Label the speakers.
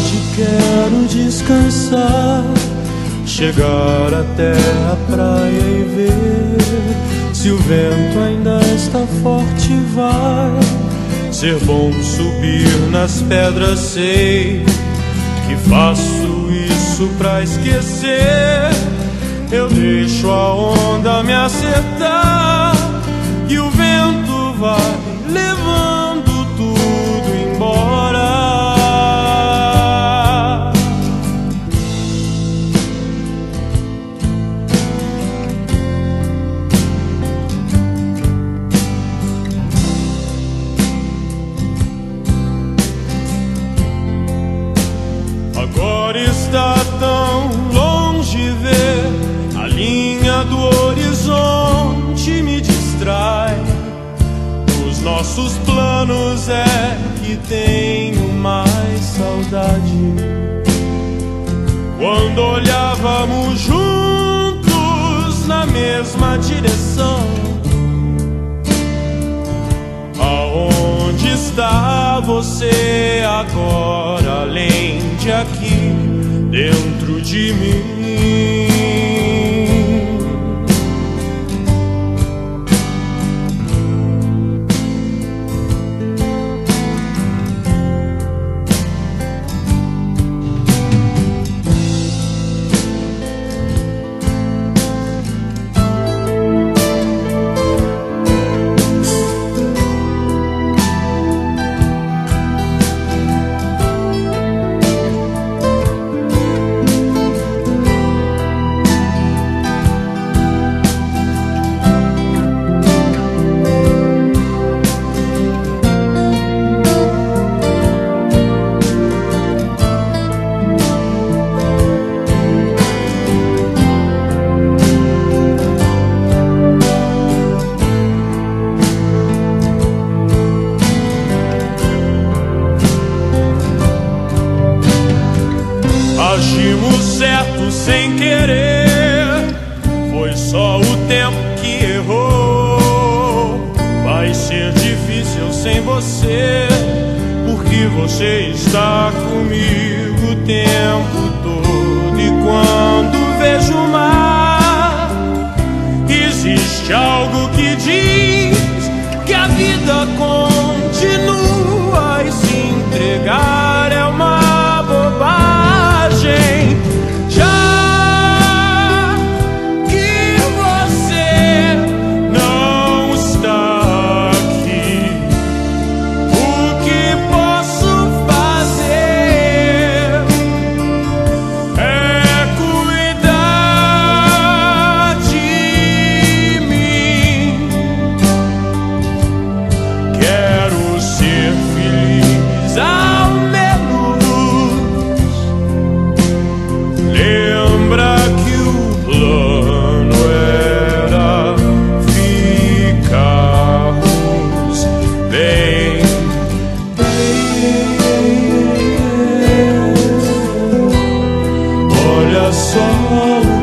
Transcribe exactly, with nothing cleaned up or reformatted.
Speaker 1: tarde quero descansar, chegar até a praia e ver se o vento ainda está forte. Vai ser bom subir nas pedras, sei que faço isso pra esquecer. Eu deixo a onda me acertar e o vento vai levando tudo embora. Agora está tão longe ver a linha do horizonte, me distrai. Os nossos planos é que tenho mais saudade. Quando olhávamos juntos na mesma direção, aonde está você agora, além de aqui dentro de mim? Agimos certo sem querer, foi só o tempo que errou. Vai ser difícil sem você, porque você está comigo o tempo todo. E quando vejo o mar, existe algo que diz que a vida continua, e se entregar é uma bobagem. Já que você não está aqui, o que posso fazer é cuidar de mim. Quero ser feliz ao menos. Lembra que o plano era ficarmos bem. Olha só